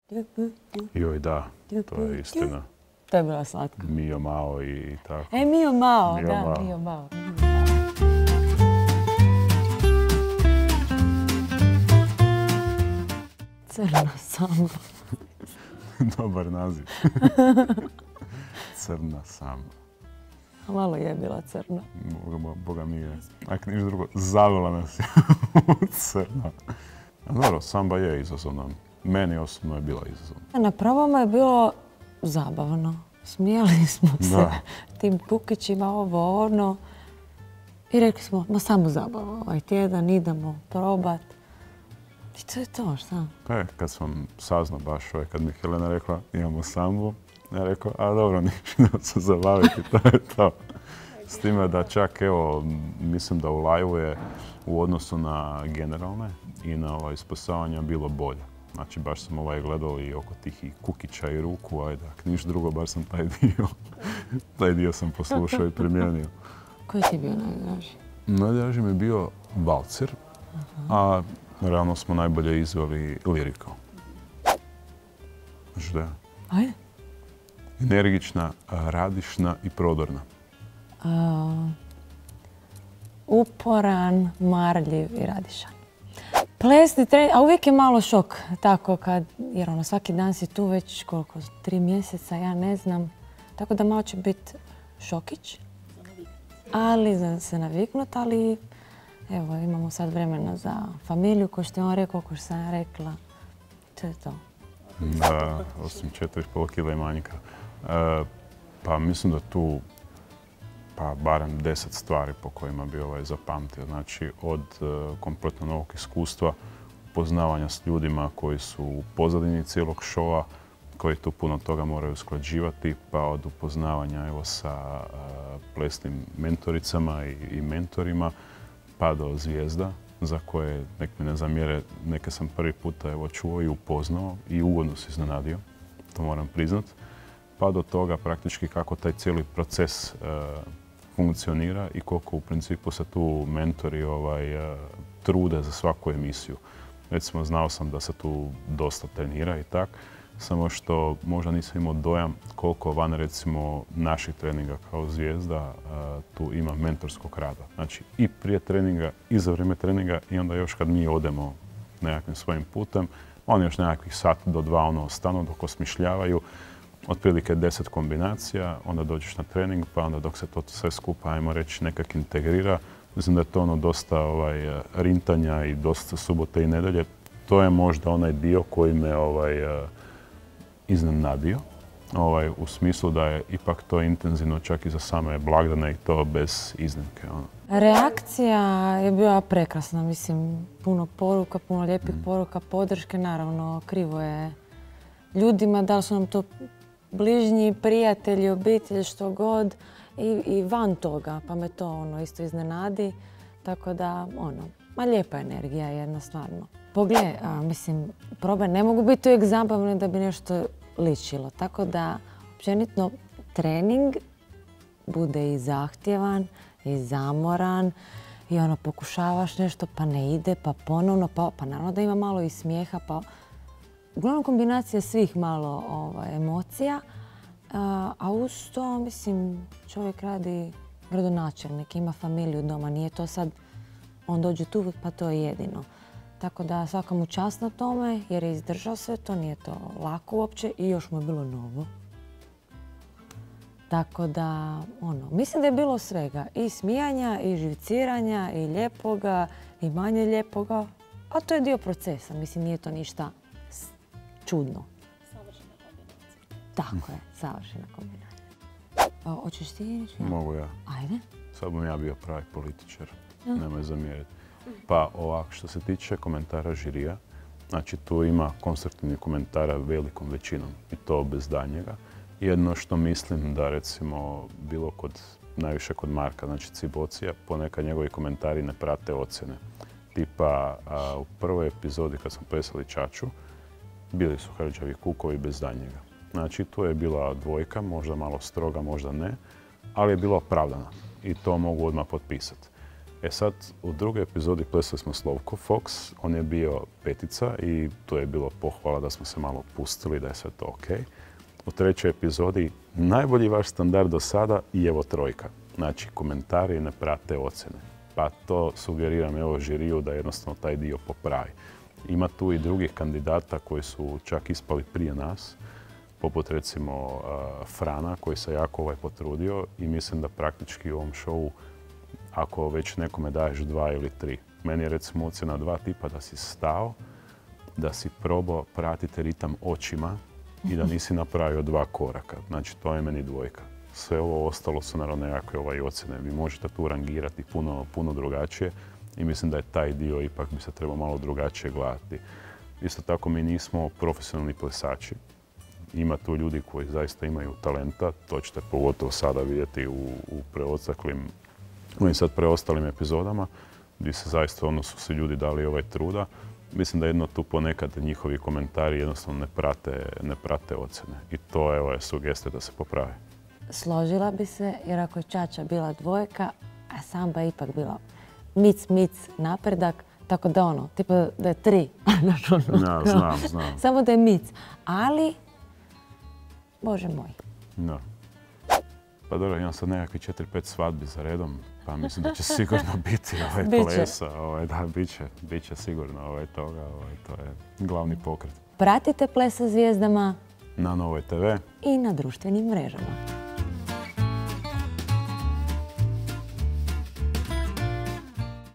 Joj, da, to je istina. To je bila slatka. Mio Mao i tako. Mio Mao, Mio da, Mao. Mio Mao. Crna samba. Dobar naziv. Crna samba. Malo je bila crna. Boga mi je. Ako ništa drugo, zavila nas je u crno. Dobro, samba je izazovna. Meni osobno je bila izazovna. Na prvoma je bilo zabavno. Smijali smo se tim kukićima, ovo, ono. I rekli smo, ma samo zabava ovaj tjedan, idemo probat. I to je to, šta? Kad sam saznao baš kad mi Helena rekla imamo sambu, ja rekao, a dobro, ništa se zabaviti, to je to. S time da čak, evo, mislim da u live je u odnosu na generalne i na isposavanja bilo bolje. Znači, baš sam gledao i oko tih i kukića i ruku, ajde, ako ništa drugo, baš sam taj dio sam poslušao i primijenio. Koji ti je bio najdraži? Najdraži mi je bio valcer, a realno smo najbolje izveli lirikom. Znaš da je? Ajde. Energična, radišna i prodorna. Uporan, marljiv i radišan. Plesni trening, a uvijek je malo šok, tako jer svaki dan si tu već 3 mjeseca, ja ne znam. Tako da malo će biti šokić, ali za se naviknut, ali evo, imamo sad vremena za familiju, ko što je on rekao, ko što sam ja rekla. To je to. Da, osim 4,5 kg manjka. Pa mislim da tu barem 10 stvari po kojima bi zapamtio. Znači, od kompletno novog iskustva, upoznavanja s ljudima koji su u pozadini cijelog šova, koji tu puno toga moraju usklađivati, pa od upoznavanja sa plesnim mentoricama i mentorima, pa do zvijezda, za koje, nek mi ne zamjere, neke sam prvi puta čuo i upoznao i ugodno se iznenadio, to moram priznat, pa do toga praktički kako taj cijeli proces funkcionira i koliko u principu se tu mentori trude za svaku emisiju. Recimo, znao sam da se tu dosta trenira i tak, samo što možda nisam imao dojam koliko van, recimo, naših treninga kao zvijezda tu ima mentorskog rada. Znači, i prije treninga, i za vrijeme treninga, i onda još kad mi odemo nekakvim svojim putem, oni još nekakvih sat do 2 ostanu dok osmišljavaju otprilike 10 kombinacija, onda dođeš na trening, pa onda dok se to sve skupa, ajmo reći, nekak integrira. Mislim da je to dosta rintanja i dosta subote i nedelje. To je možda onaj dio koji me iznenadio, u smislu da je ipak to intenzivno čak i za same blagdane i to bez iznimke. Reakcija je bila prekrasna, mislim, puno poruka, puno lijepih poruka, podrške, naravno, krivo je ljudima, da li su nam to bližnji, prijatelji, obitelj, što god, i van toga, pa me to isto iznenadi, tako da, ma lijepa energija jedna, stvarno. Pogledaj, mislim, probe ne mogu biti uvijek zabavne da bi nešto ličilo, tako da, općenito, trening bude i zahtjevan, i zamoran, i pokušavaš nešto, pa ne ide, pa ponovno, pa naravno da ima malo i smijeha, pa uglavnom kombinacija svih malo emocija, a uz to, mislim, čovjek radi gradonačelnik, ima familiju doma, nije to sad, on dođe tu pa to je jedino. Tako da svaka mu čast na tome jer je izdržao sve to, nije to lako uopće i još mu je bilo novo. Tako da, mislim da je bilo svega, i smijanja, i živciranja, i lijepoga, i manje lijepoga, a to je dio procesa, mislim, nije to ništa čudno. Savršena kombinacija. Tako je, savršena kombinacija. Hoćeš ti reći? Mogu ja. Ajde. Sad bom ja bio pravi političar, nemoj zamjeriti. Pa ovako, što se tiče komentara žirija, znači tu ima konstruktivnih komentara velikom većinom i to bez daljnjega. Jedno što mislim da recimo bilo najviše kod Marka, znači Cibocija, ponekad njegovi komentari ne prate ocjene. Tipa u prvoj epizodi kad smo plesali Čaču, bili su hrđavi kukovi bez daljnjega. Znači tu je bila dvojka, možda malo stroga, možda ne, ali je bila opravdana i to mogu odmah potpisati. E sad, u drugoj epizodi plesali smo Slovko Fox, on je bio 5 i tu je bilo pohvala da smo se malo pustili, da je sve to ok. U trećoj epizodi najbolji vaš standard do sada i evo 3. Znači, komentari ne prate ocjene. Pa to sugeriram evo žiriju da jednostavno taj dio popravi. Ima tu i drugih kandidata koji su čak ispali prije nas, poput recimo Frana koji se jako potrudio i mislim da praktički u ovom šovu ako već nekome daješ 2 ili 3. Meni je recimo ocjena 2 tipa da si stao, da si probao pratiti ritam očima i da nisi napravio 2 koraka. Znači to je meni 2. Sve ovo ostalo su naravno nekakve ocjene. Vi možete tu rangirati puno drugačije i mislim da je taj dio ipak bi se trebao malo drugačije gledati. Isto tako mi nismo profesionalni plesači. Ima tu ljudi koji zaista imaju talenta, to ćete pogotovo sada vidjeti u preostalim epizodama, gdje se zaista su si ljudi dali truda. Mislim da jedno tu ponekad njihovi komentari jednostavno ne prate ocjene. I to je sugestija da se popravi. Složila bi se, jer ako je Čača bila 2, a Samba je ipak bila mic, napredak, tako da tipa da je 3. Ja, znam. Samo da je mic. Ali, Bože moj. Da. Pa dobro, imam sad nekakvi 4-5 svadbi za redom, pa mislim da će sigurno biti plesa. Da, bit će sigurno toga, to je glavni pokret. Pratite Ples sa zvijezdama na Novoj TV i na društvenim mrežama.